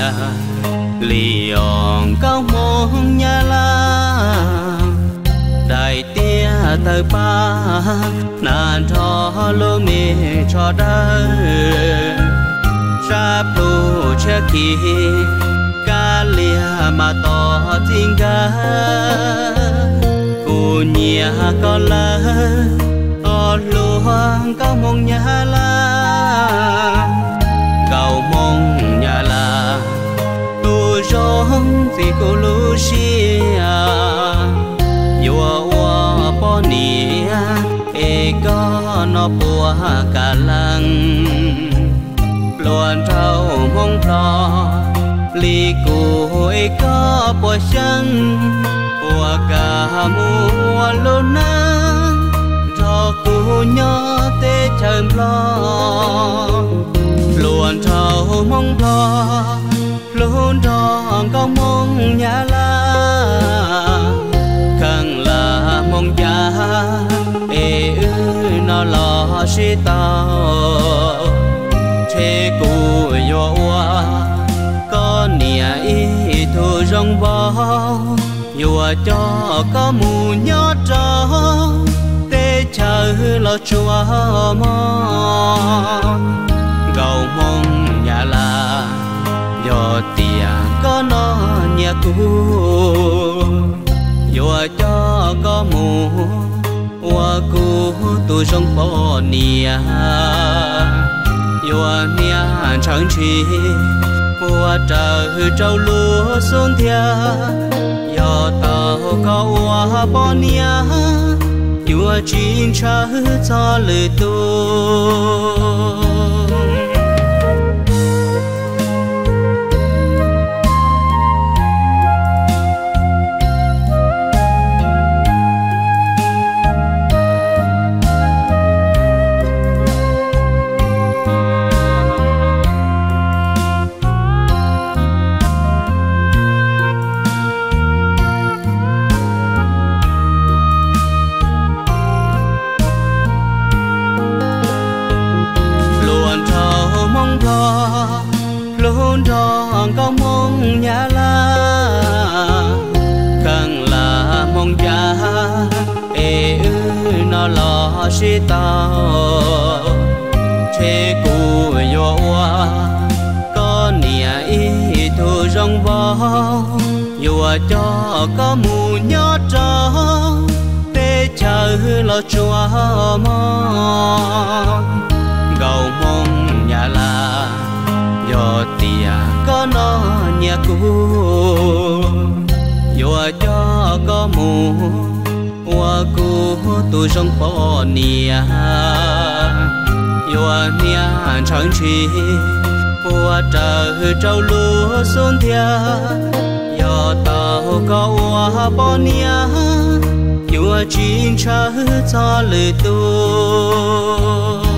lì on cao mong nhà la đại tia tới ba nàn cho luôn nề cho đời ra bù che kỳ ca lia mà to tiếng ca cu nhà con la o luôn cao mong nhà la cầu mong nhà la tu rong thì cô Lucia yêu hoa bỏ nia e có nó bùa cả lăng luôn trâu mong lo li cô e có bỏ chân bùa cả mùa luôn nắng cho cô nhỏ tê chầm lo luôn trâu mong lo luôn tròn có mong nhà la khăn là mong cha ê nó lo suy tao thế cô yo wa có nia y thu rong bó yo cho có mù nhót cho tê chờ lo chùa mong cầu mong nhà la yo tia có nó nhà cũ yo cho có mù hoa cũ tu trong phố nia yo nia chẳng chi hoa trời trâu lúa xuống thia yo tàu có hoa bỏ nia yo chín chờ cho lời tu luôn tròn có mong nhà la khăn là mong cha ê nó lo suy tao thế cô yo wa có nia y thu rong bó yo cho có mù nhót cho tê chờ lo chùa mong cầu mong nhà la yo tia có nó nhà cũ yo cho có mù hoa cũ tu trong phố nia yo nia chẳng chi hoa trời trâu lúa xuống thia yo tàu có hoa bỏ nia yo chín chờ cho lời tu